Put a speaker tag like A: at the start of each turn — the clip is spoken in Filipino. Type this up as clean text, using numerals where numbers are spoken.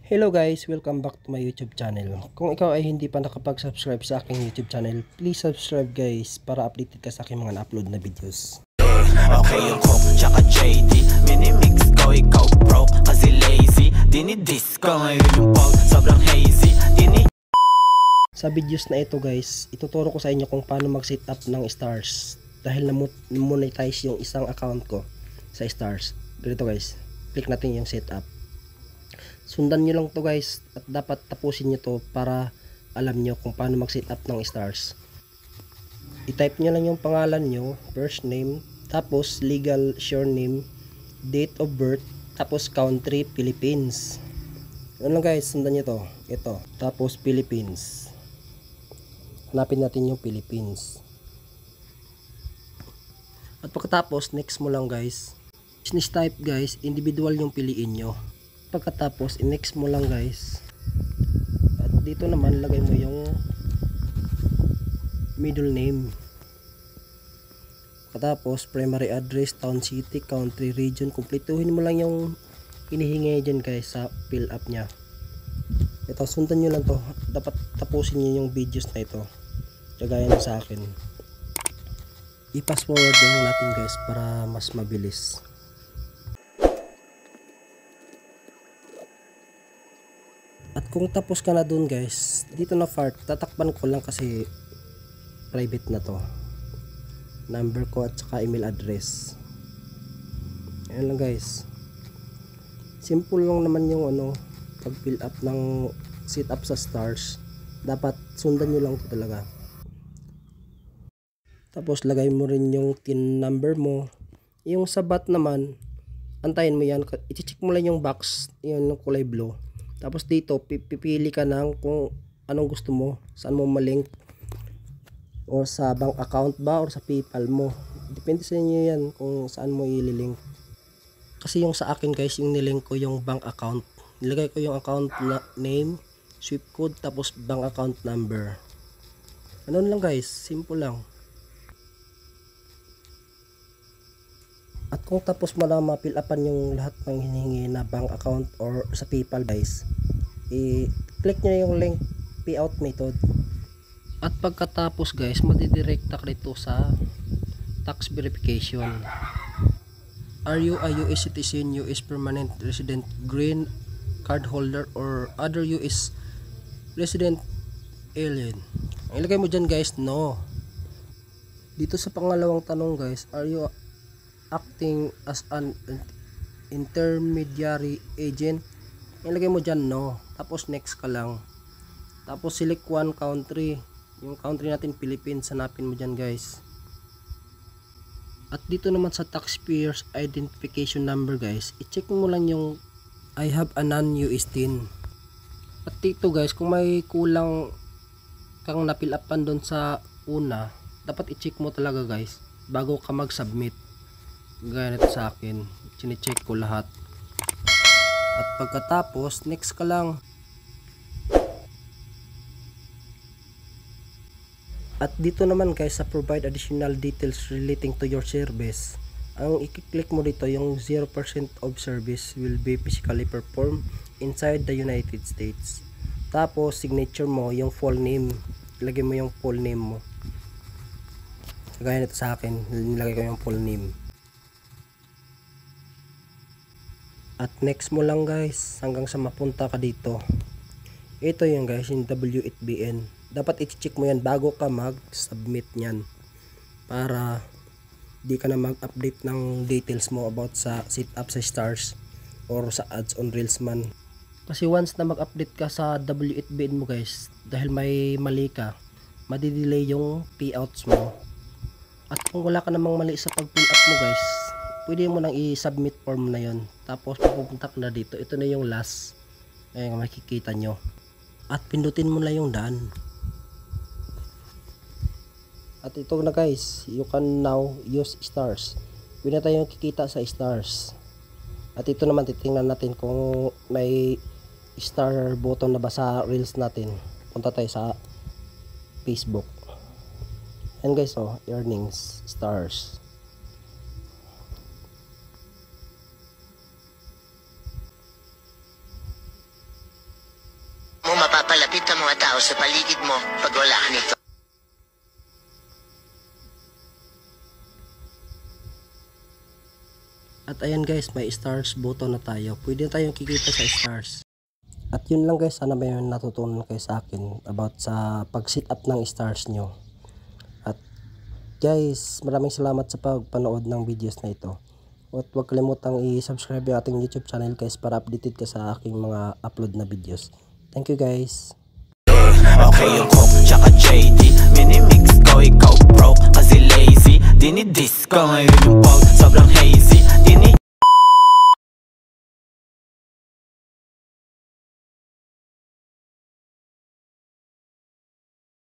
A: Hello guys, welcome back to my YouTube channel. Kung ikaw ay hindi pa nakapag-subscribe sa aking YouTube channel, please subscribe guys para updated ka sa aking mga na-upload na videos.
B: Okay yung Coke tsaka JD minimix ko ikaw bro kasi lazy dinidis ko ngayon yung pog sobrang hazy
A: Sa videos na ito guys, ituturo ko sa inyo kung paano mag-set up ng stars dahil na-monetize yung isang account ko sa stars. Ganito guys, click natin yung setup. Sundan nyo lang to guys at dapat tapusin nyo to para alam nyo kung paano mag-set up ng stars. I-type nyo lang yung pangalan nyo, first name, tapos legal surname, date of birth, tapos country, Philippines. Yun lang guys, sundan nyo to. Ito, tapos Philippines. Hanapin natin yung Philippines. At pagkatapos, next mo lang guys. Business type guys, individual yung piliin nyo. Pagkatapos, i-next mo lang guys. At dito naman, lagay mo yung middle name. Pagkatapos, primary address, town, city, country, region. Kumpletuhin mo lang yung hinihingi dyan guys sa fill up nya. Ito, sundan nyo lang to. Dapat tapusin nyo yung videos na ito. Kagaya na sa akin. I-pass forward lang natin guys para mas mabilis. At kung tapos ka na dun guys, dito na part, tatakpan ko lang kasi private na to. Number ko at saka email address. Ayan lang guys. Simple lang naman yung pag fill up ng set up sa stars. Dapat sundan nyo lang ito talaga. Tapos lagay mo rin yung TIN number mo. Yung sa BAT naman, antayin mo yan. I-check mo lang yung box, yun yung kulay blue. Tapos dito, pipili ka ng kung anong gusto mo. Saan mo malink. O sa bank account ba or sa PayPal mo. Depende sa inyo yan kung saan mo ililink. Kasi yung sa akin guys, yung nilink ko yung bank account. Nilagay ko yung account name, SWIFT code, tapos bank account number. Ano lang guys, simple lang. At kung tapos mo na ma-fill upan yung lahat ng hinihingi na bank account or sa PayPal guys, i-click nyo yung link payout method. At pagkatapos guys, madidirekta ka dito sa tax verification. Are you a US citizen, US permanent resident, green card holder, or other US resident alien? Ilagay mo dyan guys, no. Dito sa pangalawang tanong guys, are you acting as an intermediary agent? Ilagay mo dyan no. Tapos next ka lang. Tapos select one country. Yung country natin Philippines. Hanapin mo dyan guys. At dito naman sa taxpayer's identification number guys, i-check mo lang yung I have a non-US TIN. At dito guys, kung may kulang kang na-fill upan doon sa una, dapat i-check mo talaga guys bago ka mag-submit. Gaya nito sa akin, chine-check ko lahat. At pagkatapos, next ka lang. At dito naman guys, sa provide additional details relating to your service, ang i-click mo dito yung 0% of service will be physically performed inside the United States. Tapos signature mo yung full name, ilagay mo yung full name mo. Gaya nito sa akin, nilagay ko yung full name. At next mo lang guys hanggang sa mapunta ka dito. Ito yung guys, yung W8BN. Dapat i-check mo yan bago ka mag-submit nyan para di ka na mag-update ng details mo about sa setup sa stars or sa ads on reels man. Kasi once na mag-update ka sa W8BN mo guys, dahil may mali ka, madidelay yung payouts mo. At kung wala ka namang mali sa pag-fill up mo guys, pwede mo nang i-submit form na yon. Tapos pupunta ka na dito. Ito na yung last. Ayan, makikita nyo. At pindutin mo na yung done. At ito na guys, you can now use stars. Pwede na tayong kikita sa stars. At ito naman, titingnan natin kung may star button na ba sa reels natin. Punta tayo sa Facebook. And guys, earnings, stars.
C: mo mapapalapit ang mga tao sa paligid mo pag wala ka nito.
A: At ayan guys, may stars button na tayo. Pwede tayong kikita sa stars. At yun lang guys, sana may natutunan kayo sa akin about sa pag-sit up ng stars nyo. At guys, maraming salamat sa pagpanood ng videos na ito. At huwag kalimutang i-subscribe yung ating YouTube channel guys para updated ka sa aking mga upload na videos. Thank you guys.
B: Okay yung Coke tsaka JD Minimix ko ikaw bro kasi lazy Dinidis ko ngayon yung pag sobrang hazy